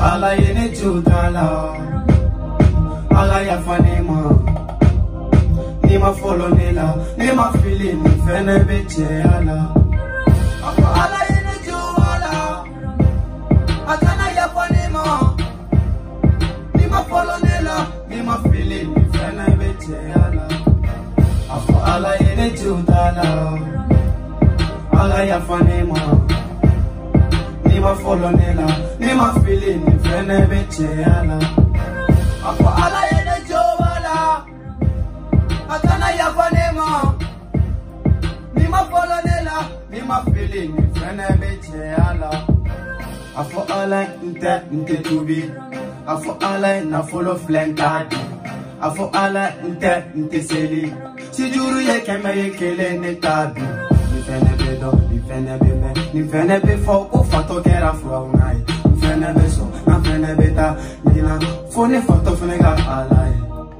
ala yene judala ala ya fanima ni ma follow nela ni ma feeling ni fene beche ala ala yene judala akana ya fanima ni ma follow nela ni ma feeling ni fene beche ala ala yene judala ala ya fanima ni ma follow nela ni ma feeling ni fene beche ala ala yene judala akana ya fanima ni ma follow nela ni ma feeling ni fene beche ala ala inte tubi ala na follow flankadi ala inte seli si juru ye keme ye kele ne tabi ni fene bedo ni fene beme ni fene be fo ko fato kera fro ngai ni fene be so na fene beta ni na fone fato fene ga alai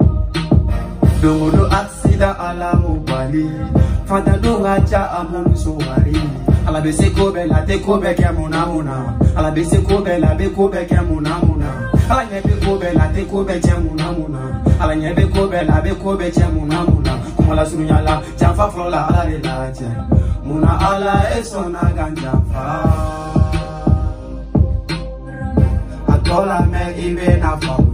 do accident ala mobali fanta do gacha amon so wari ala be se ko be la te ko be ke mona ala be se ko be la be ko be ke mona ala nye be ko be la te ko be che mona ala nye be ko be la be ko be che mona kuma la sunu yala jamfa fro la ala de la che mona ala esona ganja fa atola me ibe na fa